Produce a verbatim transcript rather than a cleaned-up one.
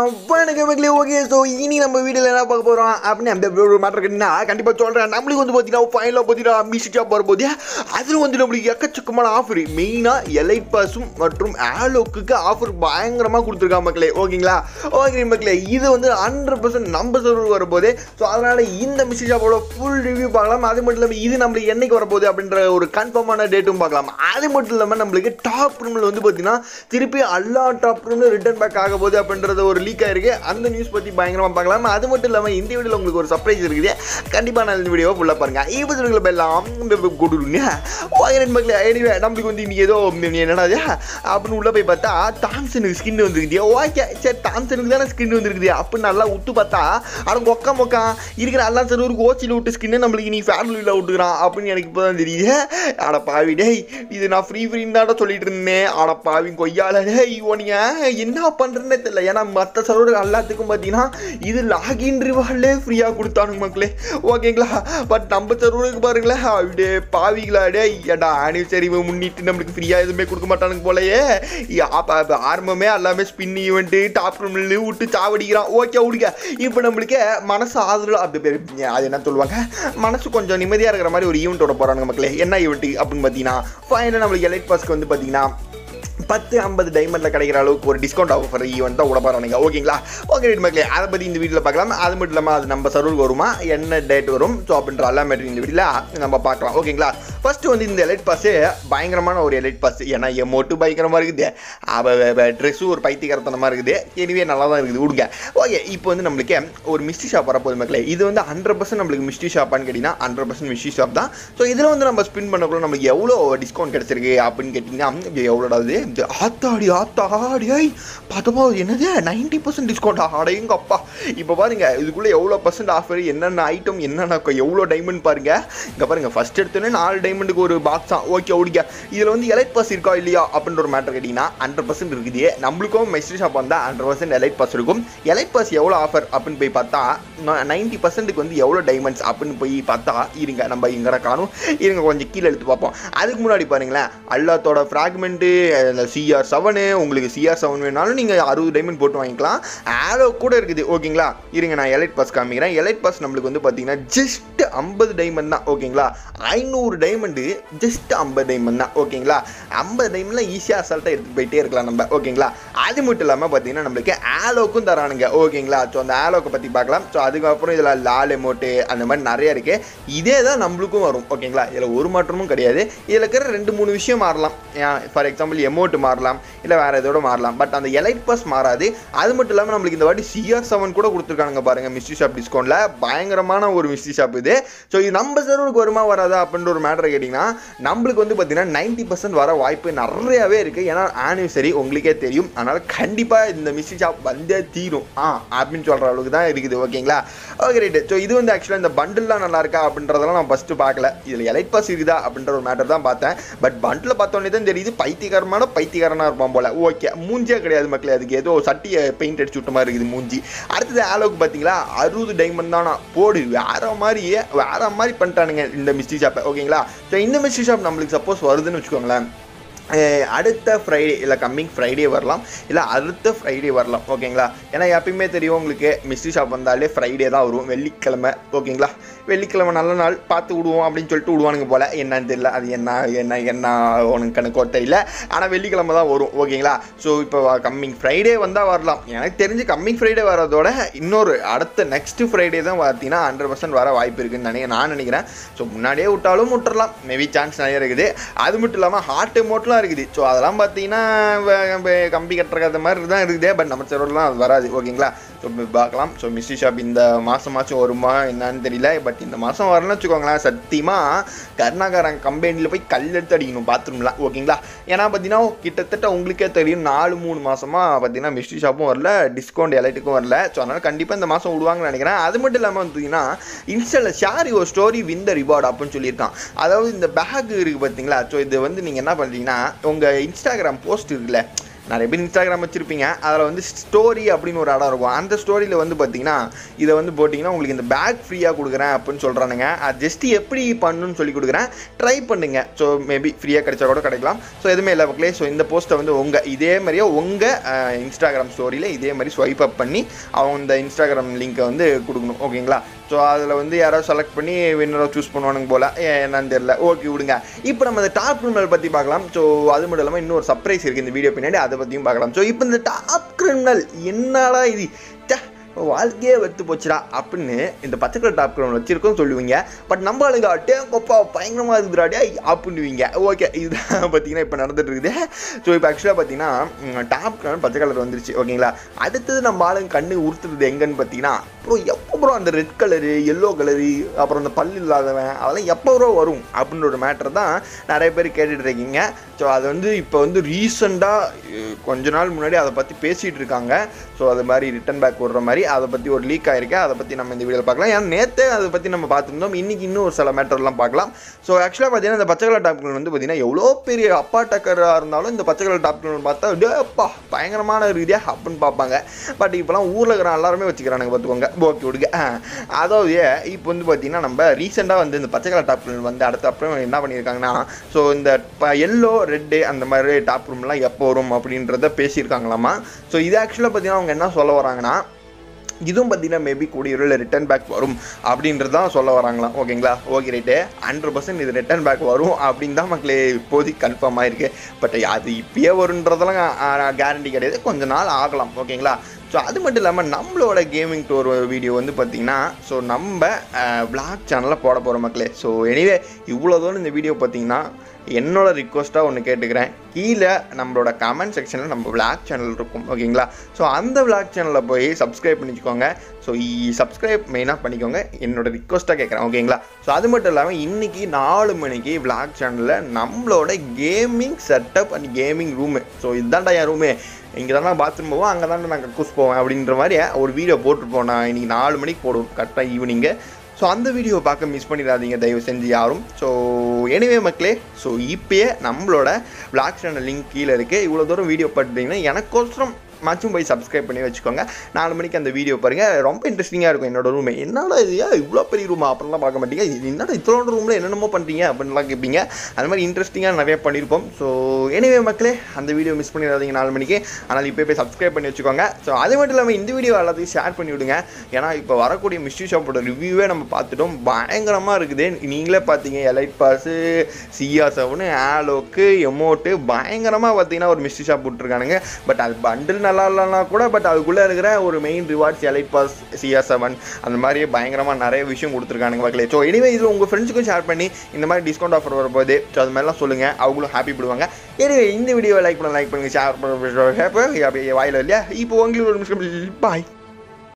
வணக்கம் மக்களே. Okay, so இனி நம்ம வீடியோவில் என்ன பார்க்க போகிறோம் அப்படின்னு அந்த ஒரு மாற்றம் கேட்டிங்கன்னா கண்டிப்பாக சொல்கிறேன். நம்மளுக்கு வந்து பார்த்தீங்கன்னா ஃபைனலாக பார்த்தீங்கன்னா மிஸ்ட் ஷாப் வரும்போது அதில் வந்து நம்மளுக்கு எக்கச்சக்கமான ஆஃபர், மெயினாக எலைட் பாஸும் மற்றும் ஆலோக்கு ஆஃபர் பயங்கரமாக கொடுத்துருக்காங்க மக்களே. ஓகேங்களா? ஓகே மக்களே, இது வந்து ஹண்ட்ரட் பர்சன்ட் நம்ம சர்வர் வரும்போது, ஸோ அதனால் இந்த மிஸ்ட் ஷாப்போட ஃபுல் ரிவ்யூ பார்க்கலாம். அது மட்டும் இல்லாமல் இது நம்மளுக்கு என்னைக்கு வரப்போகுது அப்படின்ற ஒரு கன்ஃபார்மான டேட்டும் பார்க்கலாம். அது மட்டும் இல்லாமல் நம்மளுக்கு டாப் ரூமில் வந்து பார்த்தீங்கன்னா திருப்பி எல்லா டாப் ரூமில் ரிட்டர்ன் பேக் ஆக போகுது அப்படின்றது ஒரு லீக் ஆயிருக்கு. அந்த நியூஸ் பற்றி பயங்கரமாக பார்க்கலாம். அது மட்டும் இல்லாமல் இந்த வீடியோவில் உங்களுக்கு ஒரு சர்ப்ரைஸ் இருக்குது. கண்டிப்பாக நான் இந்த வீடியோவை ஃபுல்லாக பாருங்கள். இப்போ சொல்லுங்கள் எல்லாம் கொடுங்க. மக்களே, எனிவே நம்மளுக்கு வந்து இன்றைக்கி ஏதோ என்னடா அப்படின்னு உள்ளே போய் பார்த்தா தாம்சனுக்கு ஸ்கின் வந்துருக்குதியா. ஓகே சரி, தாம்சனுக்கு தானே ஸ்கின் வந்துருக்குது அப்படின்னு நல்லா விட்டு பார்த்தா ஆனால் மொக்கா மொக்கா இருக்கிற எல்லா சர்வருக்கு ஓச்சியில் விட்டு ஸ்கின்னு நம்மளுக்கு நீ ஃபேமிலியில் விட்டுக்கிறான் அப்படின்னு எனக்கு இப்போ தான் தெரியுது. ஆனால் பாவி டே, இது நான் ஃப்ரீ ஃப்ரீன்னு தான் சொல்லிட்டு இருந்தேன். ஆனால் பாவி கொய்யால டே இவனிங்க என்ன பண்ணுறேன்னே தெரியல. ஏன்னா மற்ற சர்வர் எல்லாத்துக்கும் பார்த்தீங்கன்னா இது லாகின் ரிவார்ட்லே ஃப்ரீயாக கொடுத்தானுங்க மக்களே. ஓகேங்களா? பட் நம்ம சர்வருக்கு பாருங்களேன், அப்படியே பாவிங்களா டே ஏடா ஆனிவர்சரி முன்னிட்டு நம்மளுக்கு ஃப்ரீயாக எதுவுமே கொடுக்க மாட்டானுங்க போலயே. ஆரம்பமே எல்லாமே ஸ்பின் ஈவெண்ட்டு டாப் ரூம்ல விட்டு சாவடிக்கிறான். ஓகே விடுங்க. இப்போ நம்மளுக்கு மனசு ஆதரவு அப்படி அது என்ன சொல்லுவாங்க, மனசு கொஞ்சம் நிம்மதியாக இருக்கிற மாதிரி ஒரு ஈவெண்ட்டோட போகிறானுங்க மக்களே. என்ன ஈவெண்ட்டு அப்படின்னு பார்த்தீங்கன்னா ஃபைனலாக நம்மளுக்கு எலைட் பாஸ்க்கு வந்து பார்த்தீங்கன்னா பத்து ஐம்பது டைமண்டில் கிடைக்கிற அளவுக்கு ஒரு டிஸ்கவுண்ட் ஆஃபர் ஈவெண்ட் தான் விட போகிறானுங்க. ஓகேங்களா? ஓகே மக்களே, அதை பற்றி இந்த வீடியோவில் பார்க்கலாம். அது மட்டும் இல்லாமல் அது நம்ம சர்வருக்கு வருமா, என்ன டேட் வரும், ஸோ அப்படின்ற எல்லா மேட்டர் இந்த வீடியோவில் நம்ம பார்க்கலாம். ஓகேங்களா? ஃபஸ்ட்டு வந்து இந்த எலைட் பாஸு பயங்கரமான ஒரு எலைட் பாஸ். ஏன்னா எமௌண்ட்டு பயங்கரமாக இருக்குது, அவள் ட்ரெஸ்ஸும் ஒரு பைத்தியகரத்தனமாக இருக்குது. எனிவே நல்லா தான் இருக்குது விடுங்க. ஓகே, இப்போ வந்து நம்மளுக்கு ஒரு மிஸ்ட்ரி ஷாப் வரப்போகுது மக்களே. இது வந்து ஹண்ட்ரட் பர்சன்ட் நம்மளுக்கு மிஸ்ட்ரி ஷாப்பான்னு கேட்டிங்கன்னா ஹண்ட்ரட் பர்சன்ட் மிஸ்ட்ரி ஷாப் தான். ஸோ இதில் வந்து நம்ம ஸ்பின் பண்ணக்குள்ள நம்மளுக்கு எவ்வளோ டிஸ்கவுண்ட் கிடச்சிருக்கு அப்படின்னு கேட்டிங்கன்னா எவ்வளோடாது ஆத்தாடி ஆத்தாடி பார்த்தப்போ என்னது நைன்டி பர்சன்ட் டிஸ்கவுண்ட் ஆடையுங்க அப்பா. இப்போ பாருங்க இதுக்குள்ளே எவ்வளோ பர்சன்ட் ஆஃபர், என்னென்ன ஐட்டம், என்னென்ன எவ்வளோ டைமண்ட் பாருங்க. இங்கே பாருங்க, ஃபர்ஸ்ட் எடுத்தோன்னே நாலு டைமண்டுக்கு ஒரு பாக்ஸ் தான். ஓகே ஓடிக்க. இதில் வந்து எலைட் பாஸ் இருக்கா இல்லையா அப்படின்ற ஒரு மேட்டர் கேட்டிங்கன்னா ஹண்ட்ரட் பர்சன்ட் இருக்குது. நம்மளுக்கும் மிஸ்ட்ரி ஷாப் வந்தால் ஹண்ட்ரட் பர்சன்ட் எலைட் பாஸ் இருக்கும். எலைட் பாஸ் எவ்வளோ ஆஃபர் அப்படின்னு போய் பார்த்தா நைன்டி பர்சன்ட்டுக்கு வந்து எவ்வளோ டைமண்ட்ஸ் அப்படின்னு போய் பார்த்தா இருங்க நம்ம இங்கே காணும். இருங்க கொஞ்சம் கீழே எடுத்து பார்ப்போம். அதுக்கு முன்னாடி பாருங்களேன், அல்லாத்தோட ஃப்ராக்மெண்ட்டு சிஆர் செவனு, உங்களுக்கு சிஆர் செவன் வேணாலும் நீங்கள் அறுபது டைமண்ட் போட்டு வாங்கிக்கலாம். ஆலோ கூட இருக்குது. ஓகேங்களா? இருங்க நான் எலைட் பாஸ் காமிக்கிறேன். எலைட் பாஸ் நம்மளுக்கு வந்து பார்த்தீங்கன்னா ஜஸ்ட் ஐம்பது டைமண்ட் தான். ஓகேங்களா? ஐநூறு டைமண்டு ஜஸ்ட் ஐம்பது டைமண்ட் தான். ஓகேங்களா? ஐம்பது டைமண்ட்லாம் ஈஸியாக அசால்ட்டாக எடுத்துகிட்டு போயிட்டே இருக்கலாம் நம்ம. ஓகேங்களா? அது மட்டும் இல்லாமல் பார்த்தீங்கன்னா நம்மளுக்கு ஆலோக்கும் தரானுங்க. ஓகேங்களா? ஸோ அந்த ஆலோக்கை பற்றி பார்க்கலாம். ஸோ அதுக்கப்புறம் இதில் லால் எமோட்டு அந்த மாதிரி நிறைய இருக்குது. இதே தான் நம்மளுக்கும் வரும். ஓகேங்களா? இதில் ஒரு மாற்றமும் கிடையாது. இதில் இருக்கிற ரெண்டு மூணு விஷயம் மாறலாம். ஃபார் எக்ஸாம்பிள் எமோட்டு மாறலாம், இல்லை வேறு எதோட மாறலாம். பட் அந்த எலைட் பாஸ் மாறாது. அது மட்டும் இல்லாமல் நம்மளுக்கு இந்த வாட்டி சிஆர் செவன் கூட கொடுத்துருக்காங்க பாருங்கள் மிஸ்ட்ரி ஷாப் டிஸ்கவுண்ட்டில். பயங்கரமான ஒரு மிஸ்ட்ரி ஷாப் இது. ஸோ இது நம்ம சர்வருக்கு வருமா வராதா அப்படின்ற ஒரு மேட்டரை கேட்டிங்கன்னா நம்மளுக்கு வந்து பார்த்தீங்கன்னா நைன்ட்டி பர்சன்ட் வர வாய்ப்பு நிறையாவே இருக்குது. ஏன்னா ஆனிவர்சரி உங்களுக்கே தெரியும். அதனால் கண்டிப்பாக இந்த மிஸ்ட்ரி ஷாப் வந்தே தீரும் ஆ அப்படின்னு சொல்கிற அளவுக்கு தான் இருக்குது. ஓகேங்களா? Okay right. ஸோ இது வந்து ஆக்சுவலாக இந்த பண்டில்லாம் நல்லா இருக்கா அப்படின்றதெல்லாம் நான் ஃபஸ்ட்டு பார்க்கல. இதில் எலைட் பாஸ் இருக்குதா அப்படின்ற ஒரு மேட்டர் தான் பார்த்தேன். பட் பண்டில் பார்த்தோன்னே தான் தெரியுது பைத்தியகாரமான பைத்தியகாரனாக இருப்பான் போல. ஓகே, மூஞ்சியே கிடையாது மக்களே, அதுக்கு ஏதோ சட்டியை பெயிண்ட் அடிச்சு விட்ட மாதிரி இருக்குது மூஞ்சி. அடுத்தது ஆலோக்கு பார்த்தீங்களா அறுபது டைமண்ட் தானா போடு, வேற மாதிரியே வேற மாதிரி பண்ணிட்டானுங்க இந்த மிஸ்ட்ரி ஷாப்பை. ஓகேங்களா? ஸோ இந்த மிஸ்ட்ரி ஷாப் நம்மளுக்கு சப்போஸ் வருதுன்னு வச்சுக்கோங்களேன், அடுத்த ஃப்ரைடே இல்லை கம்மிங் ஃப்ரைடே வரலாம், இல்லை அடுத்த ஃப்ரைடே வரலாம். ஓகேங்களா? ஏன்னா எப்பயுமே தெரியும் உங்களுக்கு மிஸ்ட்ரி ஷாப் வந்தாலே ஃப்ரைடே தான் வரும், வெள்ளிக்கிழமை. ஓகேங்களா? வெள்ளிக்கிழமை நல்ல நாள் பார்த்து விடுவோம் அப்படின்னு சொல்லிட்டு விடுவானுங்க போல். என்னன்னு தெரியல, அது என்ன என்ன என்ன உனக்கு கணக்கோ தெரியல. ஆனால் வெள்ளிக்கிழமை தான் வரும். ஓகேங்களா? ஸோ இப்போ கம்மிங் ஃப்ரைடே வந்தால் வரலாம். எனக்கு தெரிஞ்சு கம்மிங் ஃப்ரைடே வரதோட இன்னொரு அடுத்த நெக்ஸ்ட்டு ஃப்ரைடே தான் பார்த்தீங்கன்னா ஹண்ட்ரட் பர்சன்ட் வர வாய்ப்பு இருக்குதுன்னு நினைக்கிறேன் நான் நினைக்கிறேன். ஸோ முன்னாடியே விட்டாலும் விட்டுறலாம், மேபி சான்ஸ் நிறைய இருக்குது. அது மட்டும் இல்லாமல் ஹார்ட் எமோட்லாம் இருக்குது. ஸோ அதெல்லாம் பார்த்தீங்கன்னா கம்பி கட்டுற மாதிரி தான் இருக்குது. பட் நம்ம சர்வர்லாம் அது வராது. ஓகேங்களா? ஸோ பார்க்கலாம். ஸோ மிஸ்ட்ரி ஷாப் இந்த மாதமாச்சும் வருமா என்னன்னு தெரியல. பட் இந்த மாதம் வரலன்னு வச்சுக்கோங்களேன், சத்தியமாக கருணாகரன் கம்பெனியில் போய் கல் எடுத்து அடிக்கணும் பாத்ரூம்லாம். ஓகேங்களா? ஏன்னா பார்த்தீங்கன்னா கிட்டத்தட்ட உங்களுக்கே தெரியும் நாலு மூணு மாதமாக பார்த்தீங்கன்னா மிஸ்ட்ரி ஷாப்பும் வரல, டிஸ்கவுண்ட் எலைட்டுக்கும் வரல. ஸோ அதனால் கண்டிப்பாக இந்த மாதம் விடுவாங்கன்னு நினைக்கிறேன். அது மட்டும் இல்லாமல் பார்த்தீங்கன்னா இன்ஸ்டாவில் share your story win the reward அப்படின்னு சொல்லியிருக்கான். அதாவது இந்த பேக் இருக்குது பார்த்தீங்களா? ஸோ இது வந்து நீங்கள் என்ன பண்ணுறீங்கன்னா உங்கள் இன்ஸ்டாகிராம் போஸ்ட் இருக்குல்ல, நிறைய பேர் இன்ஸ்டாகிராம் வச்சுருப்பீங்க, அதில் வந்து ஸ்டோரி அப்படின்னு ஒரு இடம் இருக்கும். அந்த ஸ்டோரியில் வந்து பார்த்தீங்கன்னா இதை வந்து போட்டிங்கன்னா உங்களுக்கு இந்த பேக் ஃப்ரீயாக கொடுக்குறேன் அப்படின்னு சொல்கிறானுங்க. அது ஜஸ்ட் எப்படி பண்ணணும்னு சொல்லி கொடுக்குறேன், ட்ரை பண்ணுங்கள். ஸோ மேபி ஃப்ரீயாக கிடைச்சா கூட கிடைக்கலாம். ஸோ எதுவுமே இல்லை மக்களே. ஸோ இந்த போஸ்ட்டை வந்து உங்கள் இதே மாதிரியே உங்கள் இன்ஸ்டாகிராம் ஸ்டோரியில் இதே மாதிரி ஸ்வைப் அப் பண்ணி அவங்க இந்த இன்ஸ்டாகிராம் லிங்க்கை வந்து கொடுக்கணும். ஓகேங்களா? ஸோ அதில் வந்து யாராவது செலக்ட் பண்ணி வின்னரை சூஸ் பண்ணுவானுங்க போல், என்னன்னு தெரியல. ஓகே விடுங்க. இப்போ நம்ம இந்த டாப் கிரிமினல் பற்றி பார்க்கலாம். ஸோ அது மட்டும் இல்லாமல் இன்னொரு சர்ப்ரைஸ் இருக்குது இந்த வீடியோ பின்னாடி, அதை பற்றியும் பார்க்கலாம். ஸோ இப்போ இந்த டாப் கிரிமினல் என்னடா இது, வாழ்க்கையே வெத்து போச்சுடா அப்படின்னு இந்த பச்சை கலர் டாப் கிரவுண்ட் வச்சிருக்கோம் சொல்லுவீங்க. பட் நம்ம ஆளுங்க டே கொப்பா பயங்கரமாக இருக்குதுடாடே அப்படின்னுவீங்க. ஓகே, இதுதான் பார்த்தீங்கன்னா இப்போ நடந்துட்டு இருக்குது. ஸோ இப்போ ஆக்சுவலாக பார்த்தீங்கன்னா டாப் கிரவுண்ட் பச்சை கலர் வந்துருச்சு. ஓகேங்களா? அடுத்தது நம்ம ஆளுங்க கண்ணு உறுத்துறது எங்கன்னு பார்த்தீங்கன்னா அப்புறம் எப்போ ப்ரோ அந்த ரெட் கலரு, எல்லோ கலரு, அப்புறம் அந்த பல்லு இல்லாதவன், அதெல்லாம் எப்போ ப்ரோ வரும் அப்படின்ற ஒரு மேட்டர் தான் நிறைய பேர் கேட்டுட்டு இருக்கீங்க. ஸோ அது வந்து இப்போ வந்து ரீசெண்டாக கொஞ்ச நாள் முன்னாடி அதை பற்றி பேசிகிட்டு இருக்காங்க. ஸோ அது மாதிரி ரிட்டன் பேக் விடுற மாதிரி அதை பற்றி ஒரு லீக் ஆகிருக்கு. அதை பற்றி நம்ம இந்த வீடியோவில் பார்க்கலாம். ஏன்னா நேற்றே அதை பற்றி நம்ம பார்த்துருந்தோம். இன்றைக்கி இன்னும் ஒரு சில மேட்டர்லாம் பார்க்கலாம். ஸோ ஆக்சுவலாக பார்த்தீங்கன்னா இந்த பச்சை கலர் டாப் கிரவுண்ட் வந்து பார்த்தீங்கன்னா எவ்வளோ பெரிய அப்பா டக்கராக இருந்தாலும் இந்த பச்சை கலர் டாப் கிரவுண்ட் பார்த்தா டேப்பா பயங்கரமான ரீதியாக அப்படின்னு பார்ப்பாங்க. பட் இப்போலாம் ஊரில் இருக்கிற எல்லாருமே வச்சுக்கிறானுங்க பார்த்துக்கோங்க. ஓகே விடுங்க. அதாவது இப்போ வந்து பார்த்தீங்கன்னா நம்ம ரீசெண்டாக வந்து இந்த பச்சை கலர் டாப் கிரவுண்ட் வந்து அடுத்த அப்புறம் என்ன பண்ணியிருக்காங்கன்னா, ஸோ இந்த எல்லோ ரெட்டு அந்த மாதிரி டாப் ரூம்லாம் எப்போ வரும் அப்படின்றத பேசியிருக்காங்களாமா. ஸோ இது ஆக்சுவலாக பார்த்தீங்கன்னா அவங்க என்ன சொல்ல வராங்கன்னா, இதுவும் பார்த்தீங்கன்னா மேபி கூடிய ஒரு ரிட்டன் பேக் வரும் அப்படின்றது தான் சொல்ல வராங்களாம். ஓகேங்களா? ஓகே ரைட்டு, ஹண்ட்ரட் பர்சன்ட் இது ரிட்டன் பேக் வரும் அப்படின்னு தான் மக்களே இப்போதைக்கு கன்ஃபார்ம் ஆகிருக்கு. பட் அது இப்பயே வருன்றதெல்லாம் கேரண்டி கிடையாது, கொஞ்சம் நாள் ஆகலாம். ஓகேங்களா? ஸோ அது மட்டும் இல்லாமல் நம்மளோட கேமிங் டூர் வீடியோ வந்து பார்த்திங்கன்னா ஸோ நம்ம விளாக் சேனலில் போட போகிற மக்களே. ஸோ எனிவே இவ்வளோ தூரம் இந்த வீடியோ பார்த்திங்கன்னா என்னோட ரிக்வஸ்ட்டாக ஒன்று கேட்டுக்கிறேன், கீழே நம்மளோட கமெண்ட் செக்ஷனில் நம்ம விளாக் சேனல் இருக்கும். ஓகேங்களா? ஸோ அந்த விளாக் சேனலில் போய் சப்ஸ்கிரைப் பண்ணிக்கோங்க. ஸோ சப்ஸ்கிரைப் மெயினாக பண்ணிக்கோங்க, என்னோட ரிக்வஸ்ட்டாக கேட்குறேன். ஓகேங்களா? ஸோ அது மட்டும் இல்லாமல் இன்றைக்கி நாலு மணிக்கு விளாக் சேனலில் நம்மளோட gaming setup and gaming room, so இதுதான்டா என் ரூமு, இங்கே தானே பாத்ரூம் போவோம், அங்கே தானே நாங்கள் கக்கூஸ் போவேன் அப்படின்ற மாதிரி ஒரு வீடியோ போட்டுருப்போம். நான் இன்றைக்கி நாலு மணிக்கு போடுவோம் கரெக்டாக ஈவினிங்கு. ஸோ அந்த வீடியோவை பார்க்க மிஸ் பண்ணிடாதீங்க தயவு செஞ்சு யாரும். ஸோ எனிவே மக்களே, ஸோ இப்போயே நம்மளோட விளாக் சேனல் லிங்க் கீழே இருக்குது. இவ்வளோ தூரம் வீடியோ பார்த்துட்டிங்கன்னா எனக்கோசரம் மாச்சும் போய் சப்ஸ்கிரைப் பண்ணி வச்சுக்கோங்க. நாலு மணிக்கு அந்த வீடியோ பாருங்கள், ரொம்ப இன்ட்ரெஸ்டிங்காக இருக்கும். என்னோட ரூமே என்னடா இது இவ்வளோ பெரிய ரூமா அப்படின்லாம் பார்க்க மாட்டீங்க, என்னடா இத்தனோட ரூமில் என்னென்னமோ பண்ணுறீங்க அப்படின்லாம் கேட்பீங்க. அது மாதிரி இன்ட்ரெஸ்டிங்காக நிறைய பண்ணியிருப்போம். ஸோ எனிவே மக்களே, அந்த வீடியோ மிஸ் பண்ணிடாதீங்க நாலு மணிக்கு. ஆனால் இப்போ போய் சப்ஸ்கிரைப் பண்ணி வச்சுக்கோங்க. ஸோ அது மட்டும் இல்லாமல் இந்த வீடியோ எல்லாத்தையும் ஷேர் பண்ணி விடுங்க. ஏன்னா இப்போ வரக்கூடிய மிஸ்ட்ரி ஷாப்போட ரிவ்யூவே நம்ம பார்த்துட்டோம், பயங்கரமாக இருக்குது. நீங்களே பார்த்தீங்க, elite pass, CR seven, Alok, emote பயங்கரமாக பார்த்தீங்கன்னா ஒரு மிஸ்ட்ரி ஷாப் விட்டுருக்கானுங்க. பட் அது பண்டில் நல்லா இல்லைனா கூட பட் அதுக்குள்ளே இருக்கிற ஒரு main rewards elite pass, CR seven அந்த மாதிரி பயங்கரமாக நிறைய விஷயம் கொடுத்துருக்கானுங்க மக்களே. ஸோ எனிவே இது உங்கள் ஃப்ரெண்ட்ஸுக்கும் ஷேர் பண்ணி இந்த மாதிரி டிஸ்கவுண்ட் ஆஃபர் வரும்போது ஸோ அது மாதிரிலாம் சொல்லுங்கள், அவங்களும் ஹாப்பி பண்ணுவாங்க. எனவே இந்த வீடியோவை லைக் பண்ண லைக் பண்ணுங்கள், ஷேர் பண்ண வாயில் இல்லையா. இப்போ உங்களுக்கு ஒரு நிமிஷம் பாய்.